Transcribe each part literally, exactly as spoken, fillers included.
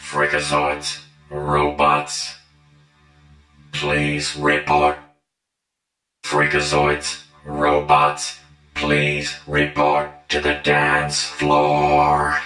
Freakazoids, robots, please report. Freakazoids, robots, please report to the dance floor.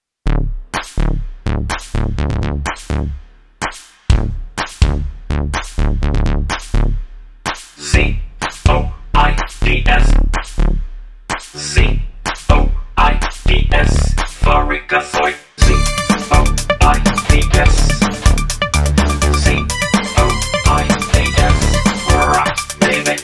Z O I D S Z O I D S Freakazoid. Z O I D S Z O I D S Rock, baby.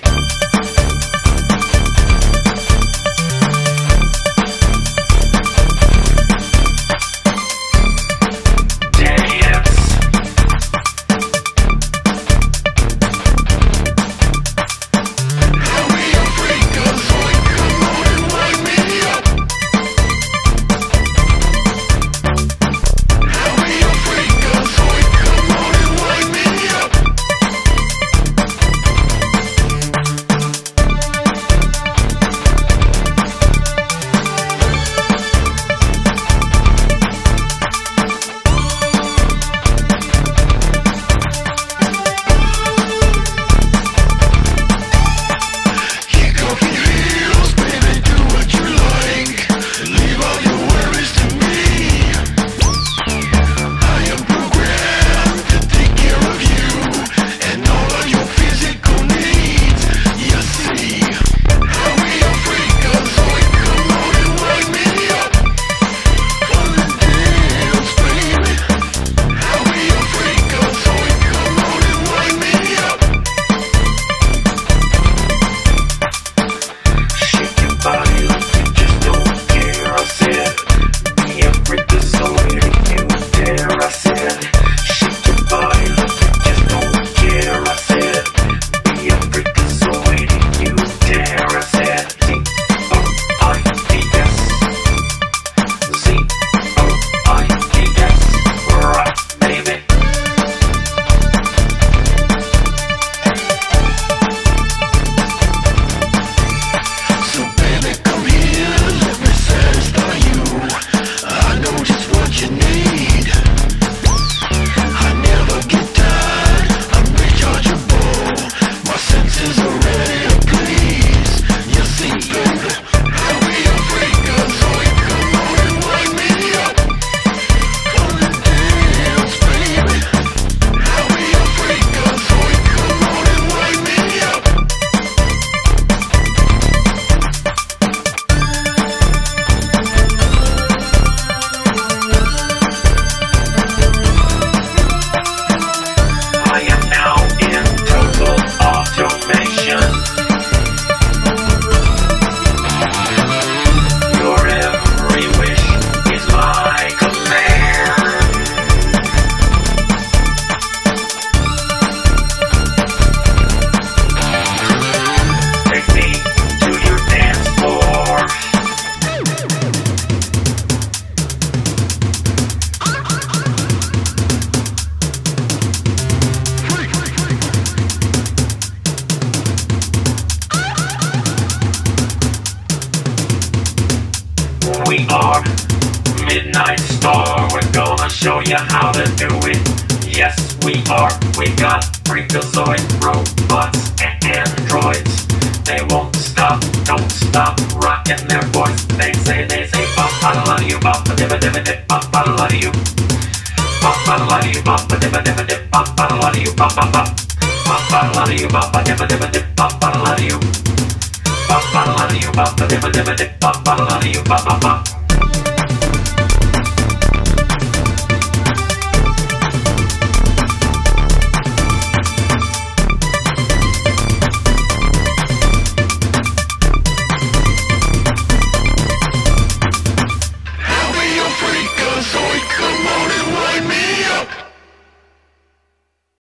We are Midnight Star, we're gonna show you how to do it. Yes, we are, we got Freakazoid robots and androids. They won't stop, don't stop rocking their voice. They say, they say, bop, bada la you, bop, dibba dibba dip, bop, bada la you. Bop, bada la you, bop, dibba dibba dip, bop, bada la you, bop, bop, bop. Bop, bada la you, bop, dibba dibba dip, bop, bada la you. Bop, bada la you, bop, dibba dibba dip, bop, bada la you, bop, bop, bop.